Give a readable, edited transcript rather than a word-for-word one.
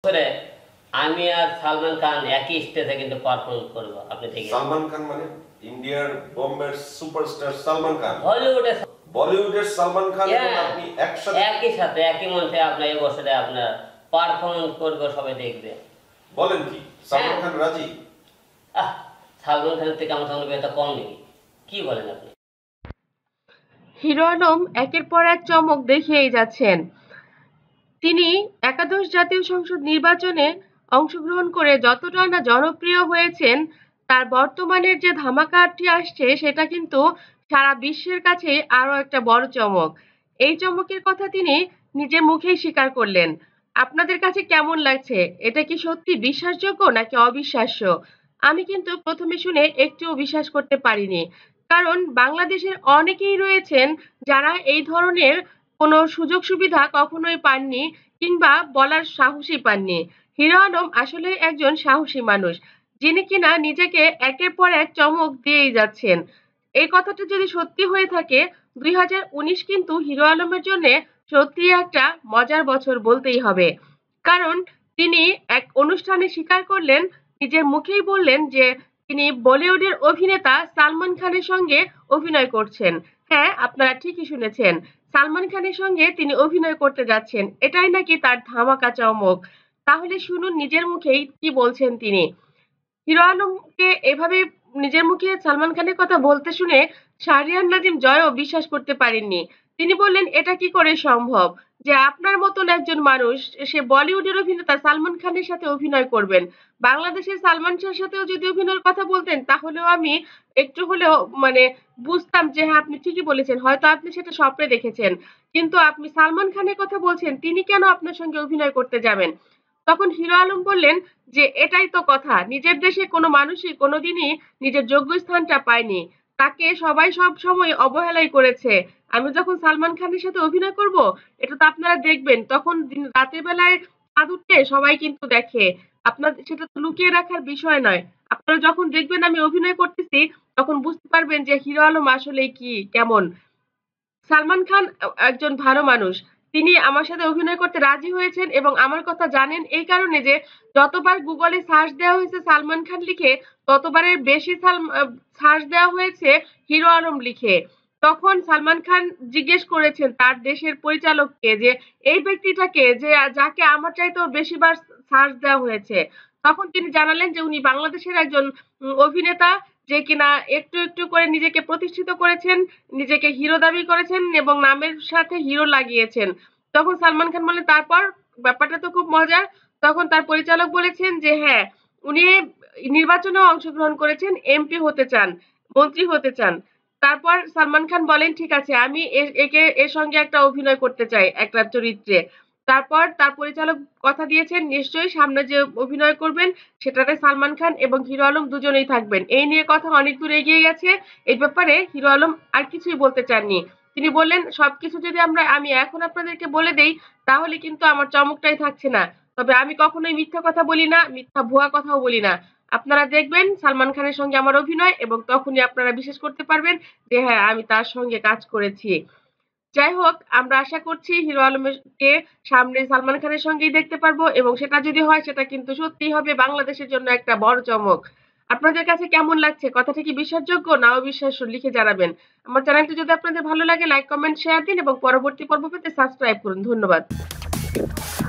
বছরে আমি আর সালমান খান একই স্টেজে কিন্তু পারফর্ম করব। আপনি দেখেন সালমান খান মানে ইন্ডিয়ার বোম্বের সুপারস্টার সালমান খান, হলিউডে বলিউডের সালমান খান এবং আপনি একসাথে একই সাথে একই মঞ্চে আপনার এই বছরে আপনার পারফরমেন্স করবো, সবাই দেখবে। বলেন কি সালমান খান রাজি? সালমান খানের থেকে আমার সঙ্গে এটা কম নেই, কি বলেন আপনি? হিরো আলম একের পর এক চমক দেখিয়েই যাচ্ছেন। তিনি একাদশ জাতীয় সংসদ নির্বাচনে অংশগ্রহণ করে যতটা না জনপ্রিয় হয়েছেন, তার বর্তমানের যে ধামাকাটি আসছে সেটা কিন্তু সারা বিশ্বের কাছে আরো একটা বড় চমক। এই চমকের কথা তিনি নিজের মুখেই স্বীকার করলেন। আপনাদের কাছে কেমন লাগছে? এটা কি সত্যি বিশ্বাসযোগ্য নাকি অবিশ্বাস্য? আমি কিন্তু প্রথমে শুনে একটুও বিশ্বাস করতে পারিনি। কারণ বাংলাদেশের অনেকেই রয়েছেন যারা এই ধরনের কোনো সুযোগ সুবিধা কখনোই পাননি কিংবা বলার সাহসই পাননি। হিরো আলম আসলে একজন সাহসী মানুষ, যিনি কিনা নিজেকে একের পর এক চমক দিয়েই যাচ্ছেন। এই কথাটা যদি সত্যি হয়ে থাকে, 2019 কিন্তু হিরো আলমের জন্য সত্যিই একটা মজার বছর বলতেই হবে। কারণ তিনি এক অনুষ্ঠানে স্বীকার করলেন, নিজের মুখেই বললেন যে তিনি বলিউডের অভিনেতা সালমান খানের সঙ্গে অভিনয় করছেন। হ্যাঁ, আপনারা ঠিকই শুনেছেন। সালমান খানের সঙ্গে তিনি অভিনয় করতে যাচ্ছেন। এটাই নাকি তার ধামাকা চমক। তাহলে শুনুন নিজের মুখেই কি বলছেন তিনি। হিরো আলমকে এভাবে নিজের মুখে সালমান খানের কথা বলতে শুনে শাহরিয়ার নাজিম জয়ও বিশ্বাস করতে পারেননি। তিনি বললেন, এটা কি করে সম্ভব যে আপনার মতন একজন মানুষ, সে বলিউডের অভিনেতা সালমান খানের সাথে অভিনয় করবেন? বাংলাদেশের সালমান শাহর সাথেও যদি অভিনয়ের কথা বলতেন তাহলেও আমি একটু হলেও মানে বুঝতাম যে হ্যাঁ, আপনি ঠিকই বলেছেন, হয়তো আপনি সেটা স্বপ্নে দেখেছেন। কিন্তু আপনি সালমান খানের কথা বলছেন, তিনি কেন আপনার সঙ্গে অভিনয় করতে যাবেন? তখন হিরো আলম বললেন যে এটাই তো কথা, নিজের দেশে কোনো মানুষই কোনোদিনই নিজের যোগ্য স্থানটা পায়নি, তাকে সবাই সব সময় অবহেলাই করেছে। আমি যখন সালমান খানের সাথে অভিনয় করব, এটা তো আপনারা দেখবেন, তখন রাতের বেলায় চাঁদ উঠলে সবাই কিন্তু দেখে। আপনার সেটা তো লুকিয়ে রাখার বিষয় নয়। আপনারা যখন দেখবেন আমি অভিনয় করতেছি, তখন বুঝতে পারবেন যে হিরো আলম আসলে কি কেমন। সালমান খান একজন ভালো মানুষ। তিনি আমার সাথে অভিনয় করতে রাজি হয়েছেন এবং আমার কথা জানেন এই কারণে যে যতবার গুগলে সার্চ দেওয়া হয়েছে সালমান খান লিখে, ততবারের বেশি সার্চ দেওয়া হয়েছে হিরো আলম লিখে। তখন সালমান খান জিজ্ঞেস করেছেন তার দেশের পরিচালককে যে এই ব্যক্তিটাকে যে যাকে আমার চাইতেও বেশিবার সার্চ দেওয়া হয়েছে। তখন তিনি জানালেন যে উনি বাংলাদেশের একজন অভিনেতা, যে কিনা একটু একটু করে নিজেকে প্রতিষ্ঠিত করেছেন, নিজেকে হিরো দাবি করেছেন এবং নামের সাথে হিরো লাগিয়েছেন। তখন সালমান খান বলেন, তারপর? ব্যাপারটা তো খুব মজার। তখন তার পরিচালক বলেছেন যে হ্যাঁ, উনি নির্বাচনেও অংশগ্রহণ করেছেন, এমপি হতে চান, মন্ত্রী হতে চান। তারপর সালমান খান বলেন, ঠিক আছে, আমি একে এর সঙ্গে একটা অভিনয় করতে চাই একটা চরিত্রে। তারপর তার পরিচালক কথা দিয়েছেন নিশ্চয়ই সামনে যে অভিনয় করবেন সেটাতে সালমান খান এবং হিরো আলম দুজনেই থাকবেন। এই নিয়ে কথা অনেক দূর এগিয়ে গেছে। এই ব্যাপারে হিরো আলম আর কিছুই বলতে চাননি। তিনি বললেন, সবকিছু যদি আমি এখন আপনাদেরকে বলে দেই তাহলে কিন্তু আমার চমকটাই থাকছে না। তবে আমি কখনোই মিথ্যা কথা বলি না, মিথ্যা ভুয়া কথাও বলি না। আপনারা দেখবেন সালমান খানের সঙ্গে আমার অভিনয় এবং তখনই আপনারা বিশ্বাস করতে পারবেন যে হ্যাঁ, আমি তার সঙ্গে কাজ করেছি। যাই হোক, আমরা আশা করছি হিরো আলমকে সামনে সালমান খানের সঙ্গেই দেখতে পারবো এবং সেটা যদি হয় সেটা কিন্তু সত্যিই হবে বাংলাদেশের জন্য একটা বড় চমক। আপনাদের কাছে কেমন লাগছে? কথাটা কি বিশ্বাসযোগ্য না অবিশ্বাস্য? লিখে জানাবেন। আমার চ্যানেলটি যদি আপনাদের ভালো লাগে লাইক, কমেন্ট, শেয়ার দিন এবং পরবর্তী পর্ব পেতে সাবস্ক্রাইব করুন। ধন্যবাদ।